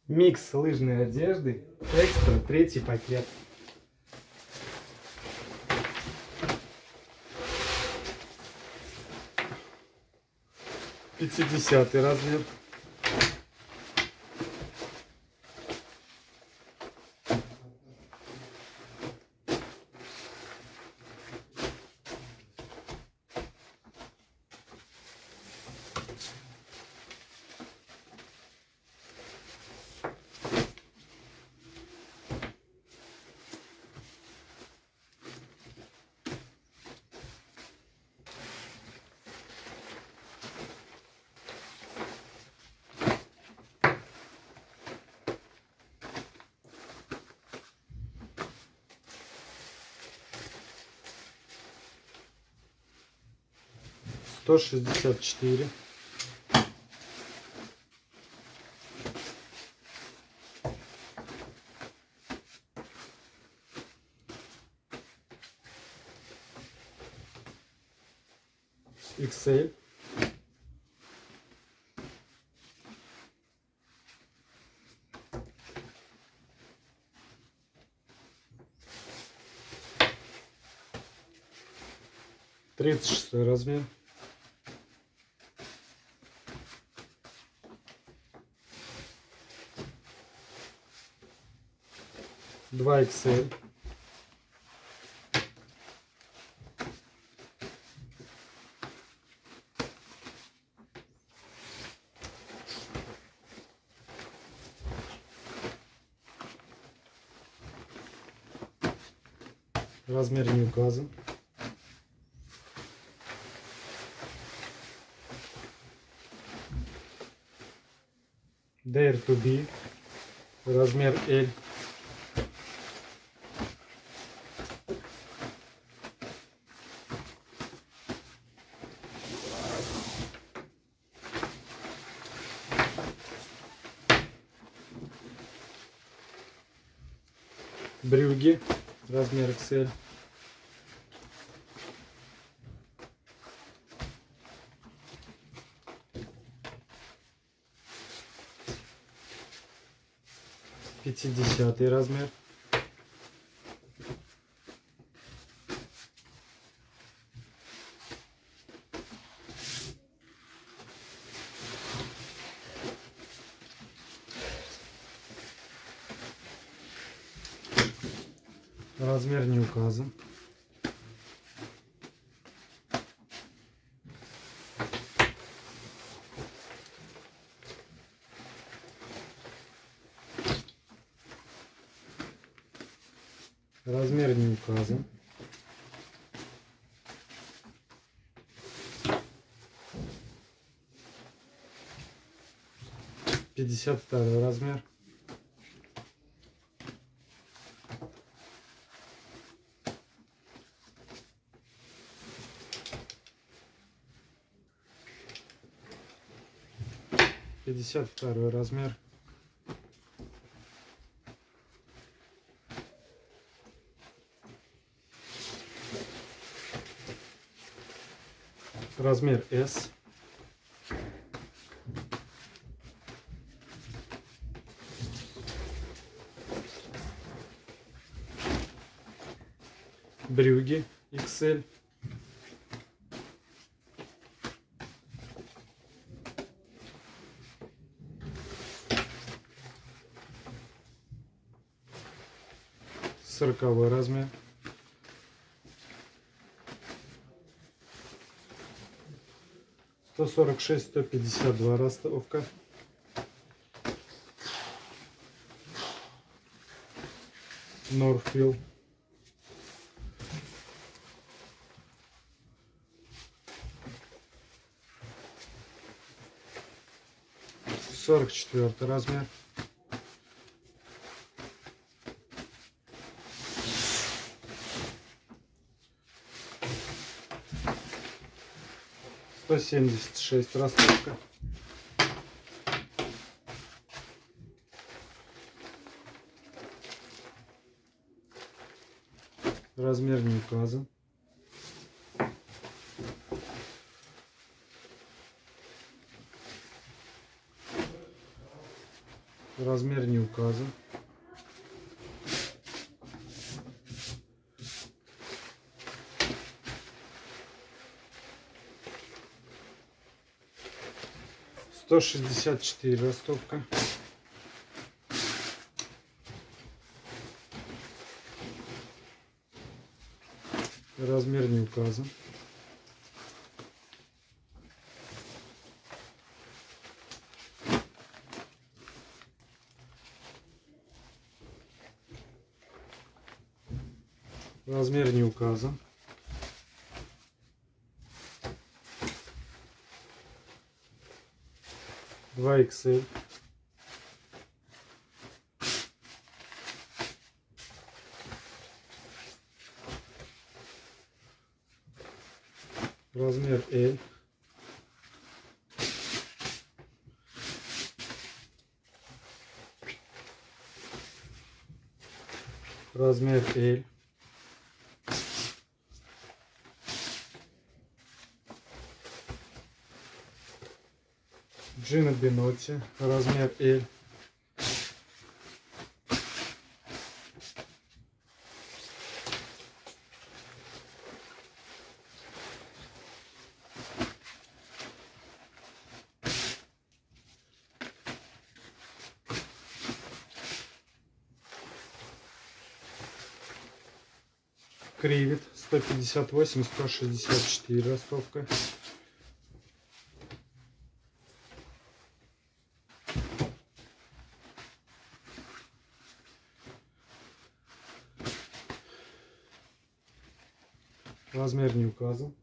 Микс лыжной одежды. Экстра, 3-й пакет. Пятидесятый размер. $164. XL. Тридцать шестой размер. Два XL. Размер не указан. Dare to be. Размер L. Брюги. Размер XL. Пятидесятый размер. Размер не указан. Размер не указан. Пятьдесят второй размер. Пятьдесят второй размер. Размер S. Брюги XL. Сороковой размер. $146, $152 ростовка. Норфилл. 44 размер. $176 ростовка. Размер не указан. Размер не указан. «164» ростовка. Размер не указан. Размер не указан. Два XL. Размер L. Размер L. Джина Бенотти, размер L. Кривит 158-164 ростовка. Размер не указан.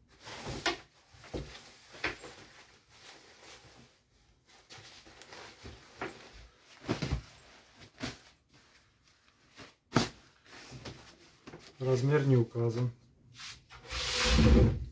Размер не указан.